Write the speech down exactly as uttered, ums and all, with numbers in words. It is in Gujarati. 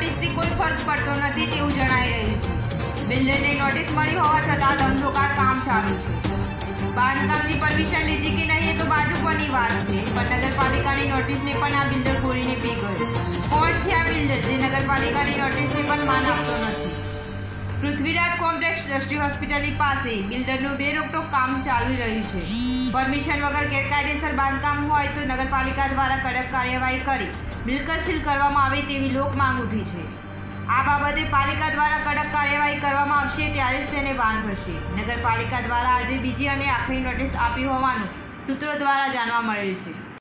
નોટિસથી કોઈ ફરક પડતો નથી તેવું જણાઈ રહ્યું છે। બિલ્ડરને નોટિસ મળી હોવા છતાં ધમધોકાર કામ ચાલુ છે। બાંધકામની પરમિશન લીધી કે નહીં એ તો બાજુ પરની વાત છે, પણ નગરપાલિકાની નોટિસને પણ આ બિલ્ડર કોરીને પી ગયો। કોણ છે આ બિલ્ડર જે નગરપાલિકાની નોટિસને પણ માન આપતો નથી? પૃથ્વીરાજ કોમ્પ્લેક્સ દ્રષ્ટિ હોસ્પિટલની પાસે બિલ્ડરનું બેરોકટોક કામ ચાલી રહ્યું છે। પરમિશન વગર ગેરકાયદેસર બાંધકામ હોય તો નગરપાલિકા દ્વારા કડક કાર્યવાહી કરી મિલકત સીલ કરવામાં આવે તેવી લોક માંગ ઉઠી છે। આ બાબતે પાલિકા દ્વારા કડક કાર્યવાહી કરવામાં આવશે ત્યારે જ તેને ભાન થશે। નગરપાલિકા દ્વારા આજે બીજી અને આખરી નોટિસ આપી હોવાનું સૂત્રો દ્વારા જાણવા મળેલ છે।